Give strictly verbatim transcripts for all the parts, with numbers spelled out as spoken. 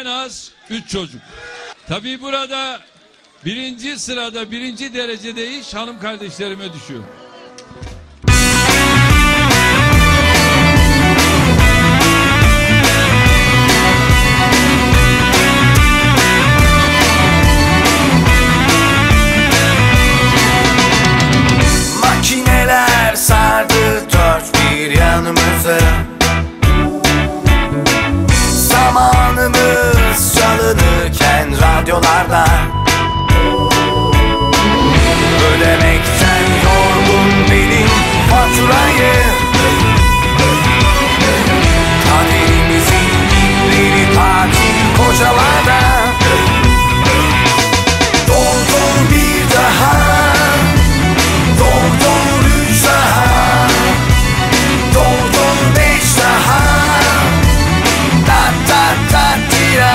en az üç çocuk. Tabii burada birinci sırada, birinci derecede iş hanım kardeşlerime düşüyor. Makineler sardı dört bir yanımızı, zamanımız çalınırken radyolarda, ödemekten yorgun benim faturayı, kaderimizin ipleri tatil kocalarda. Doldur bir daha, doldur üç daha, doldur beş daha, ta ta ta tira.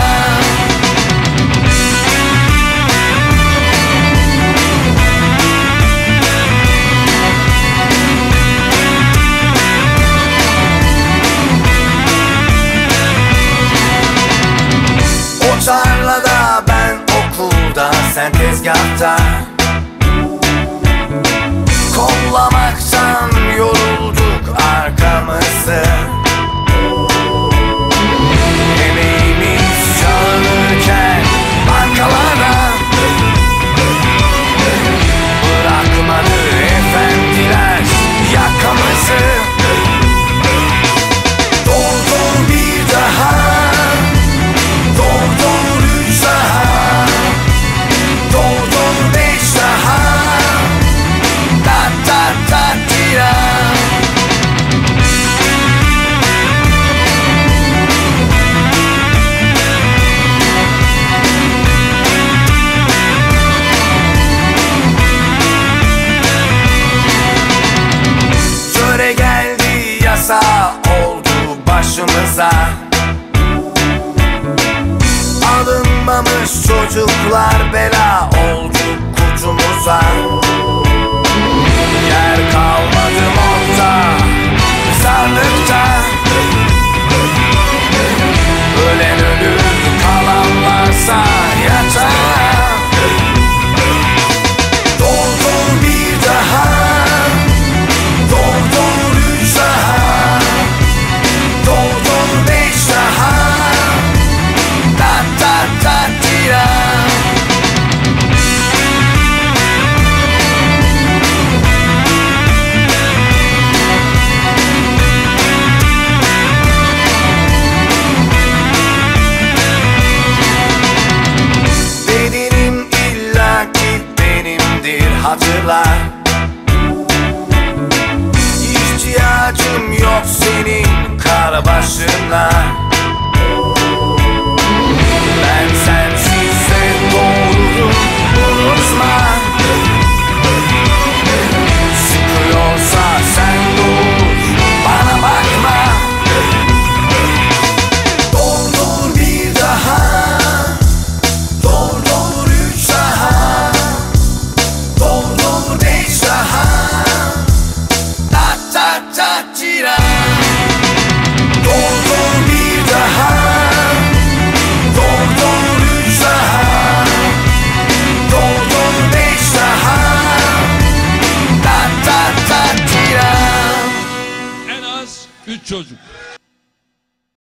O tarlada, ben okulda, sen tezgahta, kollamaktan yorulduk arkamızı. Emeğimiz çalınırken bankalara, bırakmadı efendiler yakamızı. Doldur bir daha, doldur üç daha, doldur beş daha, ta ta ta tira. Töre geldi, yasa oldu başımıza, alınmamış çocuklar bela oldu kucumuza. Yer kalmadı morgda, mezarlıkta,